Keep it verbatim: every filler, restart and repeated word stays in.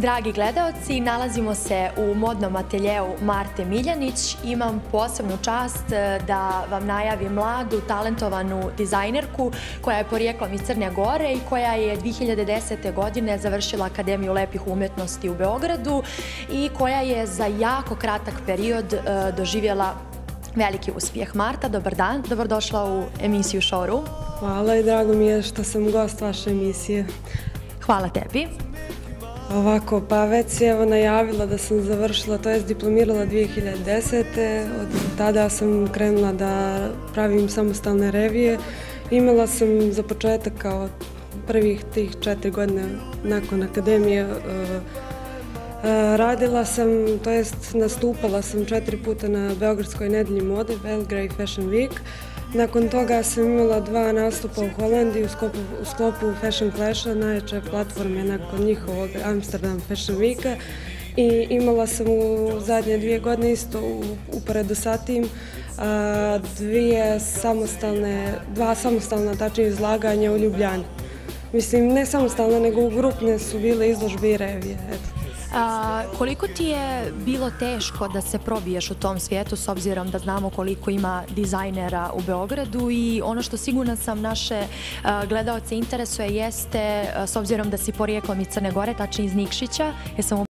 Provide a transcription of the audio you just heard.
Dragi gledaoci, nalazimo se u modnom ateljeu Marte Miljanić. Imam posebnu čast da vam najavim mladu, talentovanu dizajnerku koja je porijeklom iz Crne Gore i koja je dve hiljade desete. godine završila Akademiju lepih umetnosti u Beogradu i koja je za jako kratak period doživjela veliki uspjeh. Marta, dobar dan, dobrodošla u emisiju Showroom. Hvala i drago mi je što sam gost vaše emisije. Hvala tebi. Ovako, pa već si evo najavila da sam završila, to jest diplomirala dve hiljade desete. Od tada sam krenula da pravim samostalne revije. Imala sam za početak kao prvih tih četiri godine nakon akademije radila sam, to jest nastupala sam četiri puta na Beogradskoj nedelji mode, Belgrade Fashion Week. Nakon toga sam imala dva nastupa u Holandiji u sklopu Fashion Clasha, najjače platforme nakon njihovog Amsterdam Fashion Weeka. I imala sam u zadnje dvije godine isto uporedo sa tim dvije samostalne, dva samostalna tačnije izlaganja u Ljubljani. Mislim, ne samostalne, nego u grupne su bile izložbe i revije. A, koliko ti je bilo teško da se probiješ u tom svijetu s obzirom da znamo koliko ima dizajnera u Beogradu i ono što sigurno sam naše a, gledaoce interesuje jeste, a, s obzirom da si porijeklom iz Crne Gore, tačnije iz Nikšića, jesam